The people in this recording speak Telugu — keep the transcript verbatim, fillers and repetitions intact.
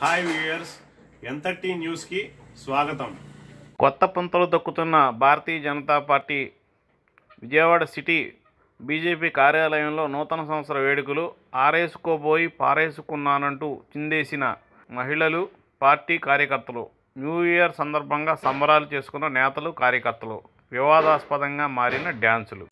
హాయ్ వ్యూయర్స్, ఎంతటి న్యూస్కి స్వాగతం. కొత్త పుంతలు దొక్కుతున్న Bharatiya Janata party Vijayawada city BJP కార్యాలయంలో నూతన సంవత్సర వేడుకలు. ఆరేసుకోబోయి పారేసుకున్నానంటూ చిందేసిన మహిళలు, పార్టీ కార్యకర్తలు. న్యూ ఇయర్ సందర్భంగా సంబరాలు చేసుకున్న నేతలు, కార్యకర్తలు. వివాదాస్పదంగా మారిన డ్యాన్సులు.